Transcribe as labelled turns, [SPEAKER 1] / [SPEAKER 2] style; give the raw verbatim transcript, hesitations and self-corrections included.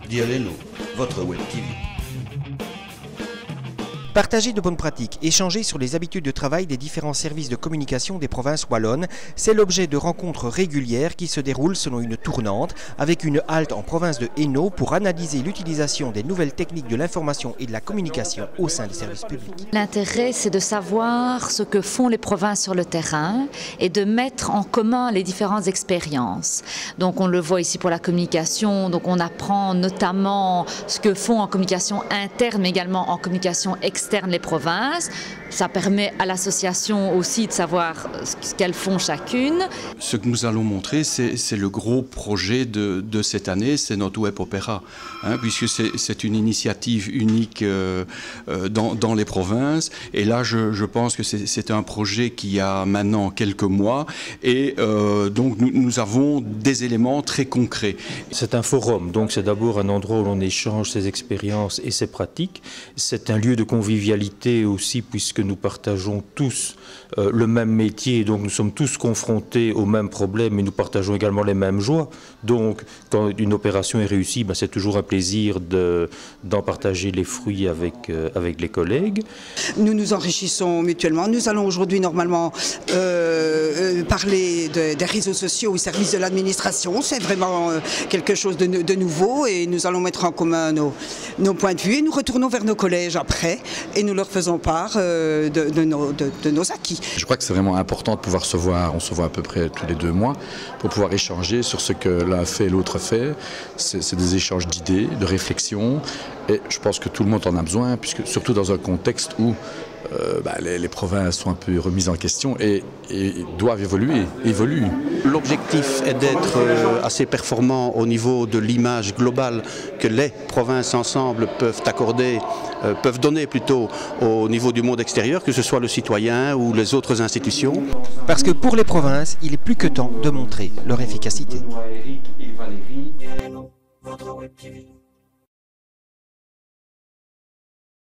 [SPEAKER 1] Dialelo, votre Web T V.
[SPEAKER 2] Partager de bonnes pratiques, échanger sur les habitudes de travail des différents services de communication des provinces wallonnes, c'est l'objet de rencontres régulières qui se déroulent selon une tournante, avec une halte en province de Hainaut pour analyser l'utilisation des nouvelles techniques de l'information et de la communication au sein des services publics.
[SPEAKER 3] L'intérêt, c'est de savoir ce que font les provinces sur le terrain et de mettre en commun les différentes expériences. Donc on le voit ici pour la communication, donc on apprend notamment ce que font en communication interne, mais également en communication externe les provinces. Ça permet à l'association aussi de savoir ce qu'elles font chacune.
[SPEAKER 4] Ce que nous allons montrer, c'est le gros projet de, de cette année, c'est notre Web Opéra, hein, puisque c'est une initiative unique euh, dans, dans les provinces. Et là, je, je pense que c'est un projet qui a maintenant quelques mois et euh, donc nous, nous avons des éléments très concrets.
[SPEAKER 5] C'est un forum, donc c'est d'abord un endroit où l'on échange ses expériences et ses pratiques. C'est un lieu de convivialité aussi, puisque nous partageons tous euh, le même métier, donc nous sommes tous confrontés aux mêmes problèmes et nous partageons également les mêmes joies. Donc quand une opération est réussie, ben, c'est toujours un plaisir d'en partager les fruits avec, euh, avec les collègues.
[SPEAKER 6] Nous nous enrichissons mutuellement. Nous allons aujourd'hui normalement euh, parler de, des réseaux sociaux au service de l'administration. C'est vraiment euh, quelque chose de, de nouveau et nous allons mettre en commun nos, nos points de vue et nous retournons vers nos collèges après et nous leur faisons part euh, de, de, nos, de, de nos acquis.
[SPEAKER 7] Je crois que c'est vraiment important de pouvoir se voir, on se voit à peu près tous les deux mois, pour pouvoir échanger sur ce que l'un fait et l'autre fait. C'est des échanges d'idées, de réflexions, et je pense que tout le monde en a besoin, puisque surtout dans un contexte où euh, bah, les, les provinces sont un peu remises en question et, et doivent évoluer, évoluent.
[SPEAKER 8] L'objectif est d'être euh, assez performant au niveau de l'image globale que les provinces ensemble peuvent accorder, euh, peuvent donner plutôt au niveau du monde extérieur, que ce soit le citoyen ou les autres institutions.
[SPEAKER 2] Parce que pour les provinces, il est plus que temps de montrer leur efficacité.
[SPEAKER 1] Votre Web T V.